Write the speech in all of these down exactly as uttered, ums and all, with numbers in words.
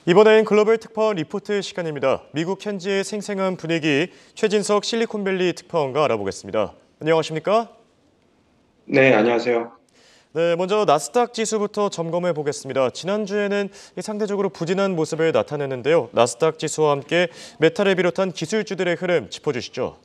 이번엔 글로벌 특파원 리포트 시간입니다. 미국 현지의 생생한 분위기, 최진석 실리콘밸리 특파원과 알아보겠습니다. 안녕하십니까? 네, 안녕하세요. 네, 먼저 나스닥 지수부터 점검해 보겠습니다. 지난주에는 상대적으로 부진한 모습을 나타냈는데요. 나스닥 지수와 함께 메타를 비롯한 기술주들의 흐름 짚어주시죠.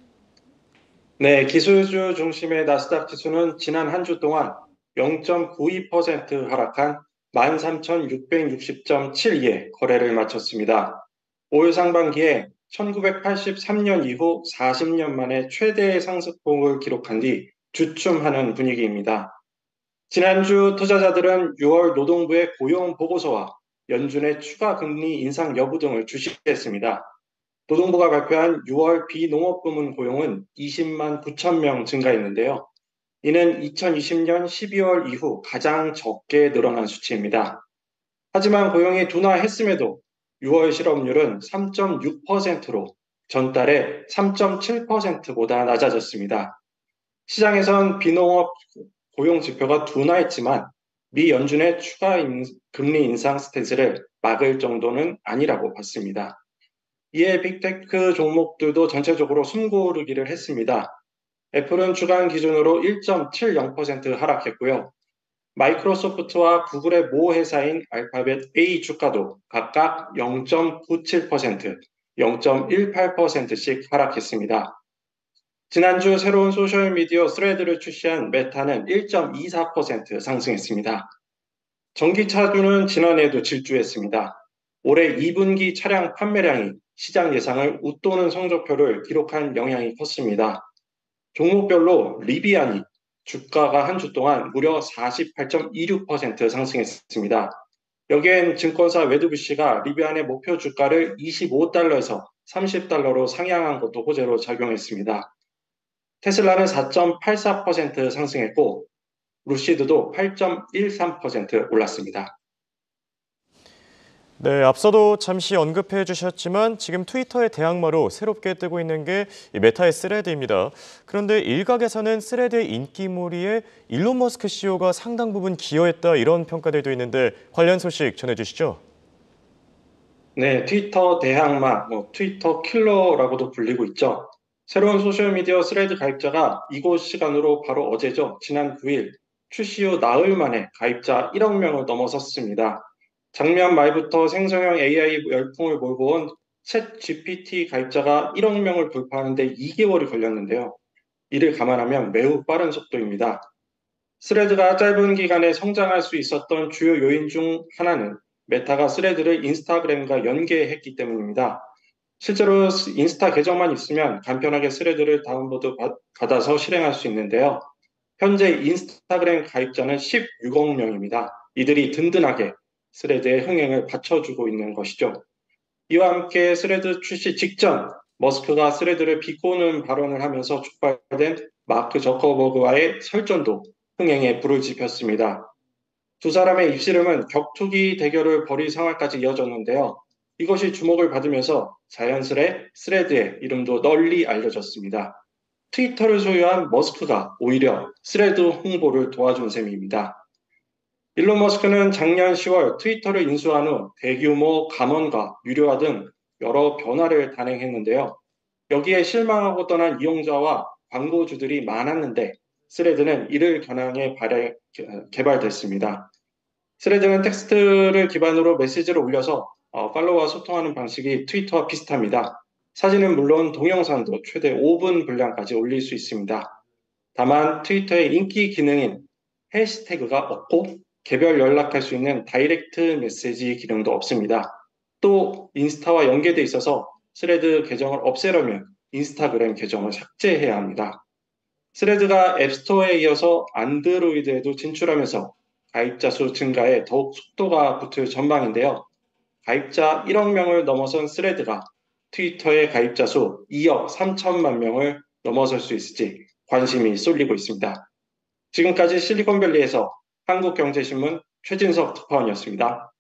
네, 기술주 중심의 나스닥 지수는 지난 한 주 동안 영 점 구이 퍼센트 하락한 만 삼천육백육십 점 칠이에 거래를 마쳤습니다. 올 상반기에 천구백팔십삼 년 이후 사십 년 만에 최대의 상승폭을 기록한 뒤 주춤하는 분위기입니다. 지난주 투자자들은 유월 노동부의 고용 보고서와 연준의 추가 금리 인상 여부 등을 주시했습니다. 노동부가 발표한 유월 비농업 부문 고용은 이십만 구천 명 증가했는데요. 이는 이천이십 년 십이월 이후 가장 적게 늘어난 수치입니다. 하지만 고용이 둔화했음에도 유월 실업률은 삼 점 육 퍼센트로 전달에 삼 점 칠 퍼센트보다 낮아졌습니다. 시장에선 비농업 고용 지표가 둔화했지만 미 연준의 추가 인, 금리 인상 스탠스를 막을 정도는 아니라고 봤습니다. 이에 빅테크 종목들도 전체적으로 숨고르기를 했습니다. 애플은 주간 기준으로 일 점 칠영 퍼센트 하락했고요. 마이크로소프트와 구글의 모 회사인 알파벳 A 주가도 각각 영 점 구칠 퍼센트, 영 점 일팔 퍼센트씩 하락했습니다. 지난주 새로운 소셜미디어 스레드를 출시한 메타는 일 점 이사 퍼센트 상승했습니다. 전기차주는 지난해에도 질주했습니다. 올해 이 분기 차량 판매량이 시장 예상을 웃도는 성적표를 기록한 영향이 컸습니다. 종목별로 리비안이 주가가 한 주 동안 무려 사십팔 점 이육 퍼센트 상승했습니다. 여기엔 증권사 웨드부시가 리비안의 목표 주가를 이십오 달러에서 삼십 달러로 상향한 것도 호재로 작용했습니다. 테슬라는 사 점 팔사 퍼센트 상승했고 루시드도 팔 점 일삼 퍼센트 올랐습니다. 네, 앞서도 잠시 언급해 주셨지만 지금 트위터의 대항마로 새롭게 뜨고 있는 게 메타의 스레드입니다. 그런데 일각에서는 스레드의 인기몰이에 일론 머스크 씨이오가 상당 부분 기여했다 이런 평가들도 있는데 관련 소식 전해주시죠. 네, 트위터 대항마, 뭐 트위터 킬러라고도 불리고 있죠. 새로운 소셜미디어 스레드 가입자가 이곳 시간으로 바로 어제죠. 지난 구 일 출시 후 나흘 만에 가입자 일억 명을 넘어섰습니다. 작년 말부터 생성형 에이아이 열풍을 몰고 온 챗 지피티 가입자가 일억 명을 돌파하는 데 이 개월이 걸렸는데요. 이를 감안하면 매우 빠른 속도입니다. 스레드가 짧은 기간에 성장할 수 있었던 주요 요인 중 하나는 메타가 스레드를 인스타그램과 연계했기 때문입니다. 실제로 인스타 계정만 있으면 간편하게 스레드를 다운로드 받아서 실행할 수 있는데요. 현재 인스타그램 가입자는 십육억 명입니다. 이들이 든든하게 스레드의 흥행을 받쳐주고 있는 것이죠. 이와 함께 스레드 출시 직전 머스크가 스레드를 비꼬는 발언을 하면서 촉발된 마크 저커버그와의 설전도 흥행에 불을 지폈습니다. 두 사람의 입씨름은 격투기 대결을 벌일 상황까지 이어졌는데요. 이것이 주목을 받으면서 자연스레 스레드의 이름도 널리 알려졌습니다. 트위터를 소유한 머스크가 오히려 스레드 홍보를 도와준 셈입니다. 일론 머스크는 작년 시월 트위터를 인수한 후 대규모 감원과 유료화 등 여러 변화를 단행했는데요. 여기에 실망하고 떠난 이용자와 광고주들이 많았는데 스레드는 이를 겨냥해 발행, 개발됐습니다. 스레드는 텍스트를 기반으로 메시지를 올려서 어, 팔로워와 소통하는 방식이 트위터와 비슷합니다. 사진은 물론 동영상도 최대 오 분 분량까지 올릴 수 있습니다. 다만 트위터의 인기 기능인 해시태그가 없고 개별 연락할 수 있는 다이렉트 메시지 기능도 없습니다. 또 인스타와 연계돼 있어서 스레드 계정을 없애려면 인스타그램 계정을 삭제해야 합니다. 스레드가 앱스토어에 이어서 안드로이드에도 진출하면서 가입자 수 증가에 더욱 속도가 붙을 전망인데요. 가입자 일억 명을 넘어선 스레드가 트위터의 가입자 수 이억 삼천만 명을 넘어설 수 있을지 관심이 쏠리고 있습니다. 지금까지 실리콘밸리에서 한국경제신문 최진석 특파원이었습니다.